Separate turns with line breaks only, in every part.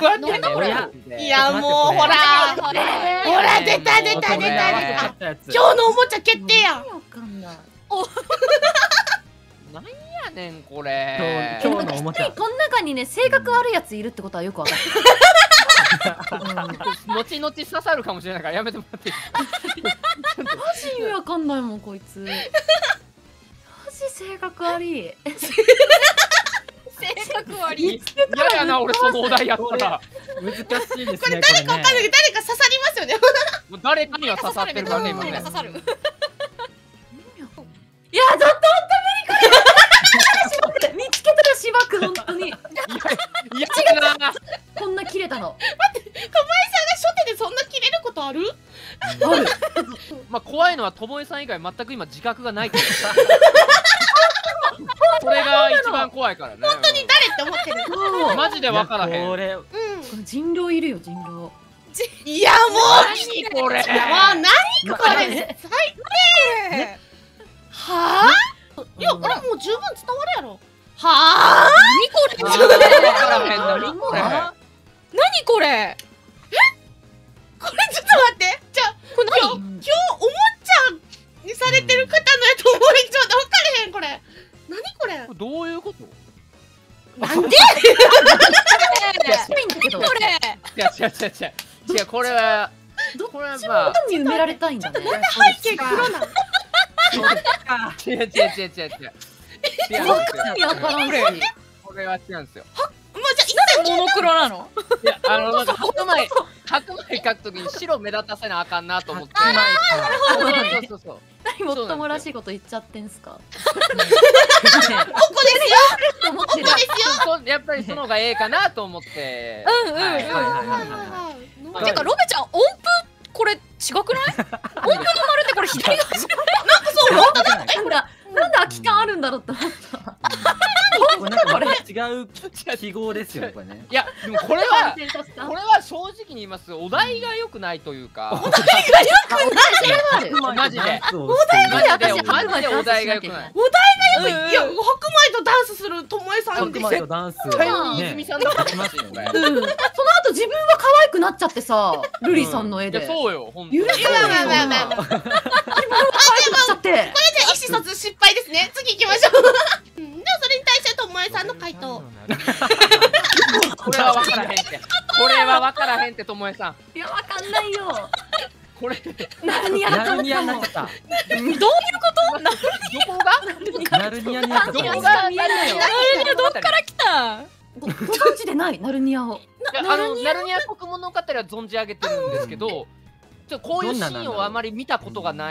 うやってやんのこれ。
いやもうほらほら出た出た出た。今日のおもちゃ決定や。
わかんない。
なんやねんこれ。
今日のおもちゃ。
この中にね性格悪いやついるってことはよくわかった。
後々刺さるかもしれないからやめてもらっていい？
マジ意味わかんないもんこいつ。マジ性格悪い。
性格悪い。
嫌やな俺そのお題やったら。
難しいですね。
これ誰かわかんないけど誰か刺さりますよね。
もう誰かには刺さってるからね今ね。
刺さる。
いやちょっと見つけたらしばく本当に。
いや違うな。
こんな切れたの。
待って、ともえさんが初手でそんな切れることある？
ある。
まあ怖いのはともえさん以外全く今自覚がないってことそれが一番怖いからね。
本当に誰って思ってる。
マジで分からへん。
これ
う
人狼いるよ人狼。
ん。いやも
何これ。
う、もう何これ最低。はあ？いや、これもう十分伝わるやろ。はあ？
分からへん何これ。
何これ。
これちょっと待って。じゃあ
これ何？
今日おもちゃにされてる方のやと思いちょっと分かれへんこれ。何これ？
これどういうこと？
なんで？
これ。
いや違う違う違う違うこれはこれはまあ
に埋められたいんだね。
背景黒なの。
違う違う違う違う違う。違う
わかんやからんし。
これは違うんですよ。
もうじゃあ一切
モノクロなの？
いやなんか白米描くときに白目立たせなあかんなと思って。そうそう。
何もっともらしいこと言っちゃってんすか。
ここですよ。
思ってる。
やっぱりその方がええかなと思って。
てかロベちゃん音符これ違くない？音符の丸ってこれ左側じゃない？
なんだなんで空き缶あるんだろうって思った。
これなんかまた違う記号ですよねこれね。
いやでもこれは正直に言います。お題が良くないというか。
お題が良くない。
マジで。
マジで
お題が良くない。
お題が良くない。いや白米とダンスするともえさんで
白米とダンス。
絶対に泉さんだと思いますよこれ。
その後自分は可愛くなっちゃってさ、瑠璃さんの絵で。
そうよ本当に。
許せないよ。
まあまあまあまあ。
可愛くなっちゃって。
これじゃあ意思疎通失敗ですね。次行きましょう。ではそれに対してともえさんの回答。
これは分からへんって。これは分からへんってともえさん。
いやわかんないよ。
これ
何やった
ナルニアになっちゃった。
どういうこと？
どこが？
ナルニアになっちゃった。
どこが見えないよ。
どっから来た？
ご存知でないナルニアを。
ナルニア国物語は存じ上げてるんですけど、こういうシーンをあまり見たことがない。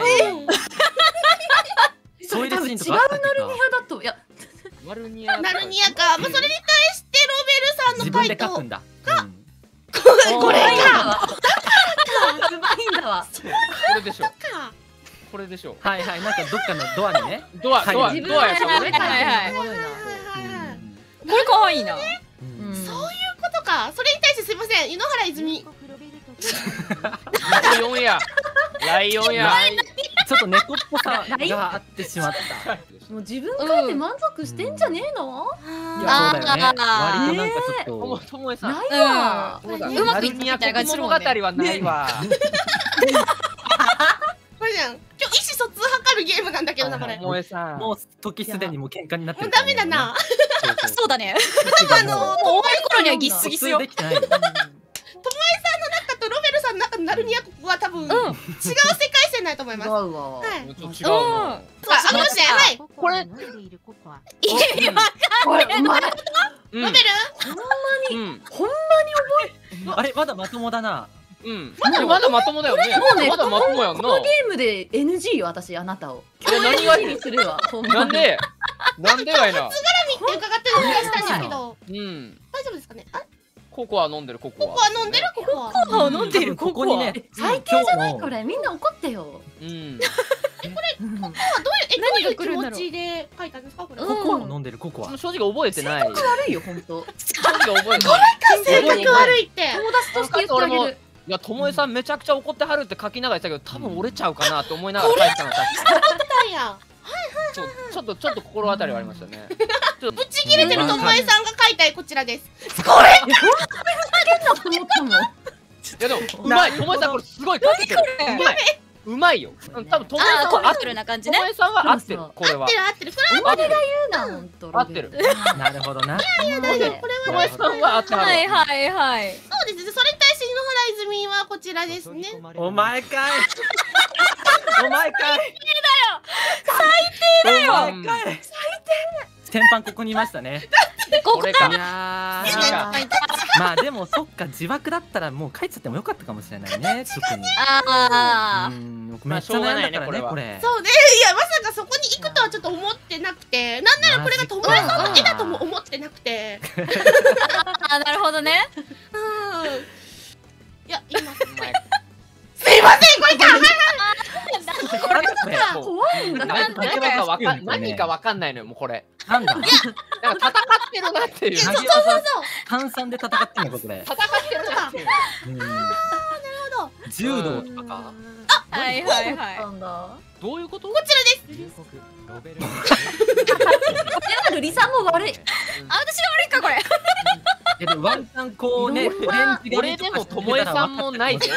それ多分違うナルニアだと。いや
ナルニアか。
まあそれに対してロベルさんの
自分で
回答。
書くんだ。
これか。
うまいんだわ。
これでしょ。これでしょ。
はいはいなんかどっかのドアにね。
ドアや
自分で
しょ。
これ書いてるのおもろいな。
これ可愛いな。
そういうことか。それに対してすいません。井ノ原泉。
ライオンや。ライオンや。
ちょっと猫っぽさがあってしまった。
もう自分書いて満足してんじゃねえの？
いやそうだよね。割となんかちょっと。
ともえさん。
ないわ。
そうだ。
うまくいって
ナルニア国物語はないわ。
これじゃん。今日意思疎通図るゲームなんだけどなこれ。
と
も
もえさん。
もう時すでにもう喧嘩になってる。
うダメだな。
そうだね。
もう
もう終わる頃にはギスギスよ。
できてないの。
ともえさんの中とロベルさんの中のナルニア国は多分違う世界線ないと思います。
違う
は
わ。
い。
ちょっと違うな。
あのですね。はい。
これ
意味わ
これうまい。
ロ
ロベル。
うん。
ほん
あれまだまともだな。
うん。まだまともだよね。
もうね
まだまともやんな。
このゲームで NG よ私あなたを。
何がいい
にするわ。ほんまに
なんでなんでがいな。
って伺ってる気がしたんですけど、
うん。
大丈夫ですかね。あ、
ココア飲んでるココア。
ここは飲んでるここは。
ココアを飲んでいる
ここにね。
最低じゃないこれみんな怒ってよ。
うん。
うん
どういう気持ちで書いたんですかこれ。
うん
ココアを飲んでるココア。
正直覚えてない。
悪いよ本当。
正直覚えてない。
性格悪いって。
友達として言ってあげる。
いや、ともえさんめちゃくちゃ怒ってはるって書きながら言ってたけど、多分折れちゃうかなって思いながら書いてたの。確か
なんや。
ちょっと心当たりはありましたね。ちょっと
ぶち切れてるともえさんが描いた絵こちらです。
変なと思ったもん。
いやでもうまい、ともえさんこれすごい描けてる。うまいよ。多分ともえさんは合ってる。
コミカルな感じね。
ともえさんは合ってる。これは
合ってるこれ
合ってる。
言うな本当。
合ってる。
なるほどな。
大丈夫これは
ともえさんは合ってる。
はいはいはい。
そうですね。それに対して野原泉はこちらですね。
お前かい。お前かい。
だよ。
お前かい。先般ここにいましたね。
これか
い。やーまあでもそっか、自爆だったらもう帰っちゃってもよかったかもしれないね。特に。
あ
僕めっちゃ悩んだからねこれ。
そうね。いやまさかそこに行くとはちょっと思ってなくて、なんならこれがともえさんの絵だとも思ってなくて。
あ、なるほどね。
いや今す
お前
いませんこれか。
怖いんだ。
何かわかんないのよもうこれ。
なんだ。
なんか戦ってるなっていう。
投げ
そうそう
技炭酸で戦ってんのかこれ。
戦ってるなっていう。
柔道とかか。
はいはいはい。
なんだ。
どういうこと？
こちらです。
ルリさんも悪い。
あ、私が悪いかこれ。
でもワンチャンこうね、
俺でもともえさんもないぞ。
ちょ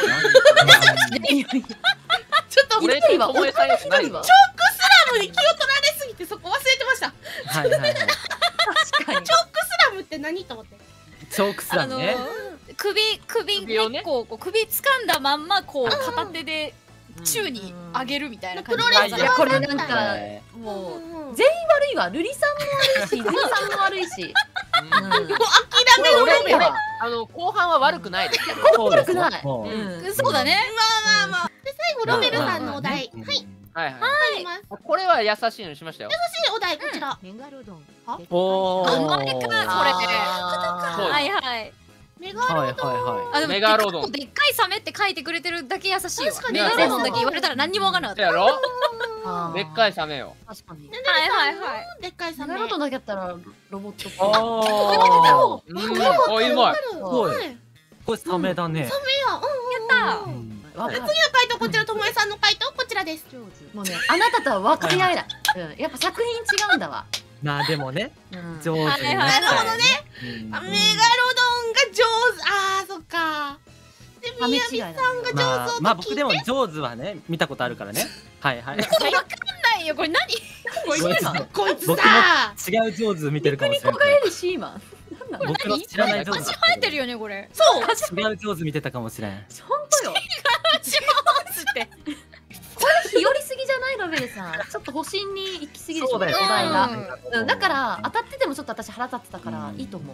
っと
俺とともえさんやしないわ。
チョークスラムに気を取られすぎてそこ忘れてました。
はいはいはい。
確かに。
チョークスラムって何と思って。
チョークスラムね。
首をね
ね、こう首掴んだまんまこう片手で宙に上げるみたいな感じ
プロレス
いやこれなんか
はい
もう全員悪いわ。ルリさんも悪いし、ルリさんも悪いし。
もう諦めろ
俺
めろ。
後半は悪くないです。
そうです
悪くない。
もう
そうだね。
まあまあまあ。で最後ロベルさんのお題。はい。
はいはい。
あります。
これは優しいのにしましたよ。
お題こちら。
おー。
甘いかこれ。
そう
はいはい。
メガ
はいはい
ロドン。
は
あ、でも
メガロドン
でっかいサメって書いてくれてるだけ優しいわ。
確かに
メガロドンだけ言われたら何にもわからなかっ
やろ？
あー
でっかいサメよ。
確かに。
た。はいはいはい。
でっかいサメ。
メガロドンだけやったらロボットっ
い。
ぽい。
おー。
お、うまい。
すごい
はい。
これサメだね。
サメや。
やった
わかる
次の回答こちらともえさんの回答こちらです。
もうね、あなたとは分かり合えない。やっぱ作品違うんだわ。
まあでもね、
うん
上手になったよね。
なるほどね。
うん
あメガロドンが上手。あーそっか。で
豆違い
宮
だね
城さんが上手
まあ
を
まあ僕でも上手はね見たことあるからね。はいはい。
わかんないよこれ何？
こいつ今
こいつ
僕
さ。
違う上手見てるかもしれない。
こがえるシーマン。なんなの？
僕の知らない上手
足生えてるよねこれ。
そう。
違う上手見てたかもしれん。
本当よ。
足生えて。
これ日和すぎじゃないロベルさん。ちょっと保身に行き過ぎでしょ。
そうだよ
お題が。
うん
うんだから当たっててもちょっと私腹立ってたからいいと思う。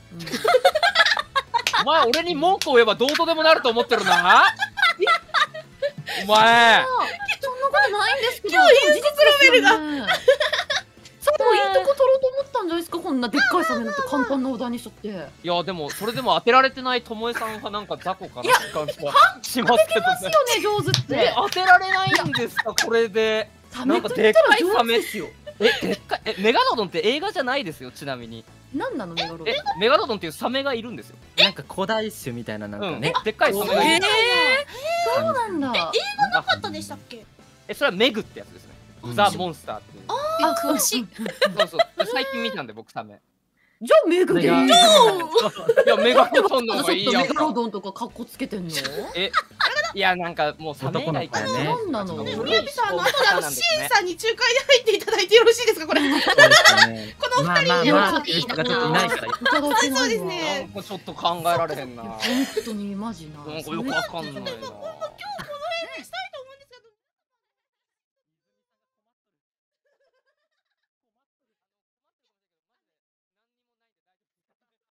お前俺に文句を言えばどうとでもなると思ってるな。お前。
そんなことないんですけど。今日事実レベルが。最後いいとこ取ろうと思ったんじゃないですか。こんなでっかいサメなんて簡単なお題にしとって。
いやでもそれでも当てられてないともえさんはなんか雑魚かなって感じはしますけど
ますよ
ね。
ね上手っ
え
て。
当てられないんですかこれで。
サ
なんか
メと言った
でっからい
上
サメっすよ。でっかいメガロドンって映画じゃないですよちなみに。
手。なんなのメガロドン。
メガロドンっていうサメがいるんですよ。
なんか古代種みたいななんかね。
でっかいサメがいる。
そうなんだ。
なかったでしたっけ？
それはメグってやつですね。ザ・モンスターっていう。
あ
詳しい。
そうそう。最近見たんで僕サメ。
じゃあメグでいい
メ
じゃん。
いやメガロドンの方がいいやん
ちょっとメガロ
か。
ドンとかカッコつけてんの？
いやなんかもうサメがいた
男の子やね
なんなの？
ね宮城さん後でシエンさんに仲介で入っていただいてよろしいですかこれ？
そうですね。
この
まあまあ
いや
まあっていう人がちょっといないから。
いただけないわ。
そうです
な
ね
んかちょっと考えられへんな。
本当にマジな。
なんかよくわかんないな。
こ